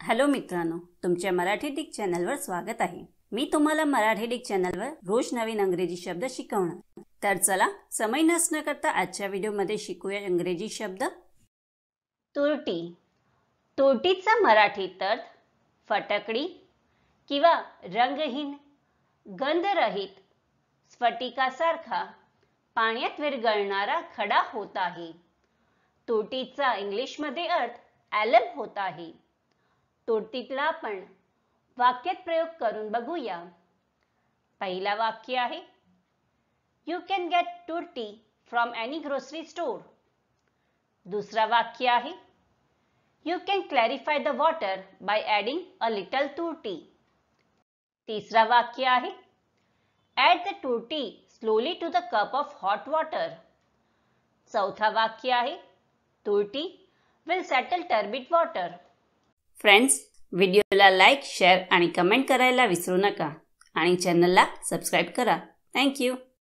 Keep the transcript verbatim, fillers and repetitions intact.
Hello मित्रांनो, तुमच्या Marathi Dick चॅनलवर स्वागत आहे। मी तुम्हाला मराठी डिक चॅनलवर रोज नवीन इंग्रजी शब्द शिकवणार। तर चला समय नष्ट न करता आजच्या व्हिडिओमध्ये शिकूया इंग्रजी शब्द। तुरटी। तुरटीचा मराठी अर्थ फटकडी किंवा रंगहीन, गंधरहित, स्फटिकासारखा पाण्यात विरघळणारा खडा होत आहे। तुरटीचा इंग्लिशमध्ये अर्थ ॲलम होत आहे। तुरटीतला आपण वाक्यात प्रयोग करून बघूया। पहिला वाक्य आहे, यू कॅन गेट तुरटी फ्रॉम एनी ग्रोसरी स्टोर। दुसरा वाक्य आहे, you can clarify the water by adding a little तुरटी। तिसरा वाक्य आहे, ॲड द तुरटी slowly to the cup of hot water. चौथा वाक्य आहे, तुरटी will settle turbid water. Friends, व्हिडिओला लाईक, शेअर आणि कमेंट करायला विसरू नका आणि चॅनलला सबस्क्राइब करा। Thank you.